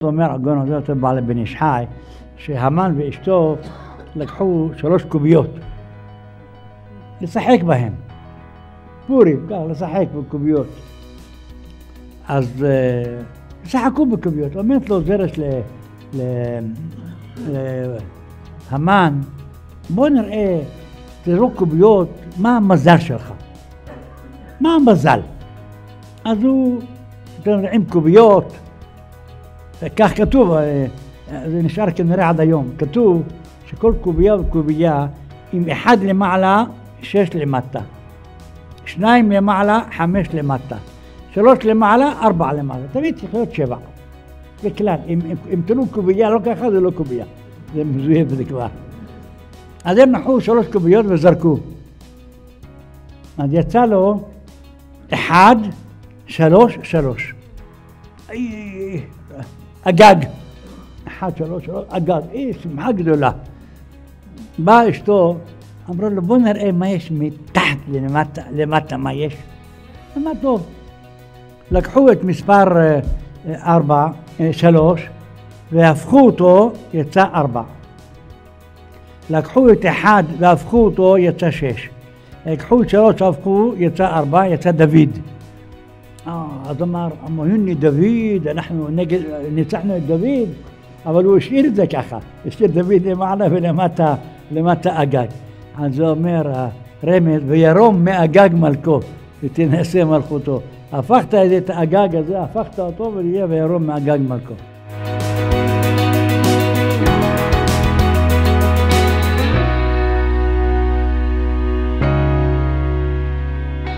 זאת אומרת, הגאון הזה יותר בעל בן איש חי, שהמן ואשתו לקחו 3 קוביות לשחק בהן. פורים, כך, לשחק בקוביות. אז שחקו בקוביות. אומרת לו זרש להמן, בוא נראה, תזרוק קוביות, מה המזל שלך? מה המזל? אז הוא עם קוביות, כך כתוב, זה נשאר כנראה עד היום, כתוב שכל קובייה וקובייה עם 1 למעלה, 6 למטה, 2 למעלה, 5 למטה, 3 למעלה, 4 למעלה, תמיד צריך להיות 7. זה כלל, אם תנו קובייה לא ככה זה לא קובייה, זה מזוהה וזה כבר. אז הם נחו 3 קוביות וזרקו. אז יצא לו 1, 3, 3. אגג. 1, 3, 3, אגג. שמחה גדולה. באה אשתו, אמרו לו בוא נראה מה יש מתחת למטה מה יש. אמר טוב. לקחו את מספר 3 והפכו אותו, יצא 4. לקחו את 1 והפכו אותו, יצא 6. לקחו את 3 והפכו, יצא 4, יצא דוד. אז אמר, הנה דוד, אנחנו ניצחנו את דוד, אבל הוא השאיר את זה ככה, השאיר דוד למעלה ולמטה אגג. אז זה אומר רמז, וירום מאגג מלכו ותנשא מלכותו. הפכת את האגג הזה, הפכת אותו ויהיה וירום מאגג מלכו.